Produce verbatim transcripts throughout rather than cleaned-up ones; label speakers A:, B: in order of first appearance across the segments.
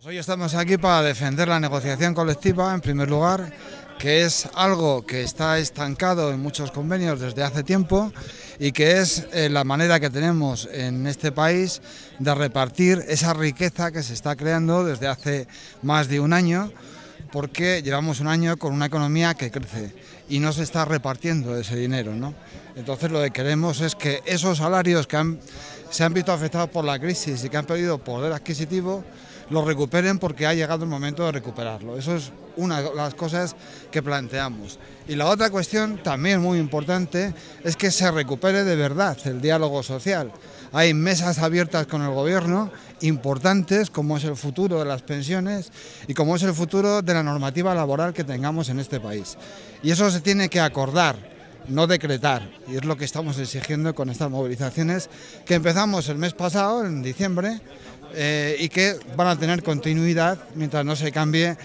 A: Hoy estamos aquí para defender la negociación colectiva, en primer lugar, que es algo que está estancado en muchos convenios desde hace tiempo y que es eh, la manera que tenemos en este país de repartir esa riqueza que se está creando desde hace más de un año, porque llevamos un año con una economía que crece y no se está repartiendo ese dinero, ¿no? Entonces lo que queremos es que esos salarios que han, se han visto afectados por la crisis y que han perdido poder adquisitivo, lo recuperen, porque ha llegado el momento de recuperarlo. Eso es una de las cosas que planteamos. Y la otra cuestión, también muy importante, es que se recupere de verdad el diálogo social. Hay mesas abiertas con el gobierno importantes, como es el futuro de las pensiones y como es el futuro de la normativa laboral que tengamos en este país. Y eso se tiene que acordar, no decretar, y es lo que estamos exigiendo con estas movilizaciones que empezamos el mes pasado, en diciembre, eh, y que van a tener continuidad mientras no se cambie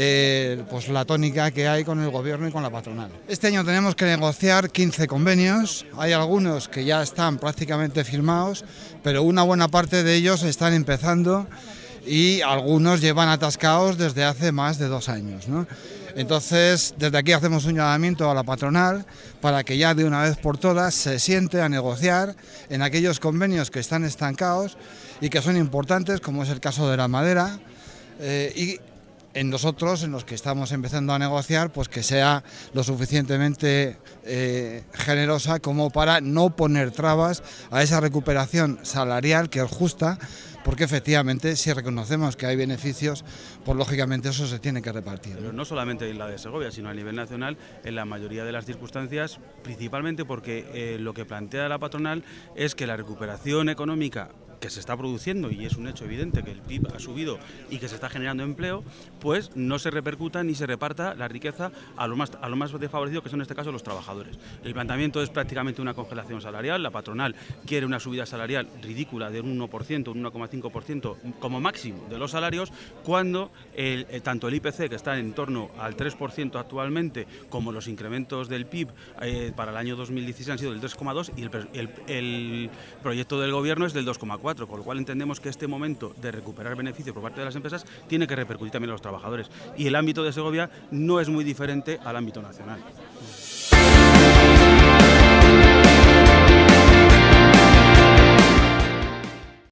A: eh, pues la tónica que hay con el gobierno y con la patronal. Este año tenemos que negociar quince convenios, hay algunos que ya están prácticamente firmados, pero una buena parte de ellos están empezando y algunos llevan atascados desde hace más de dos años, ¿no? Entonces, desde aquí hacemos un llamamiento a la patronal para que ya de una vez por todas se siente a negociar en aquellos convenios que están estancados y que son importantes, como es el caso de la madera, eh, y en nosotros, en los que estamos empezando a negociar, pues que sea lo suficientemente eh, generosa como para no poner trabas a esa recuperación salarial que es justa, porque efectivamente si reconocemos que hay beneficios, pues lógicamente eso se tiene que repartir.
B: Pero no solamente en la de Segovia, sino a nivel nacional, en la mayoría de las circunstancias, principalmente porque eh, lo que plantea la patronal es que la recuperación económica que se está produciendo, y es un hecho evidente que el P I B ha subido y que se está generando empleo, pues no se repercuta ni se reparta la riqueza a los más, a los más desfavorecidos, que son en este caso los trabajadores. El planteamiento es prácticamente una congelación salarial. La patronal quiere una subida salarial ridícula de un uno por ciento, un uno coma cinco por ciento como máximo de los salarios, cuando el, el, tanto el I P C, que está en torno al tres por ciento actualmente, como los incrementos del P I B eh, para el año dos mil dieciséis han sido del tres coma dos y el, el, el proyecto del gobierno es del dos coma cuatro. Con lo cual entendemos que este momento de recuperar beneficios por parte de las empresas tiene que repercutir también a los trabajadores. Y el ámbito de Segovia no es muy diferente al ámbito nacional.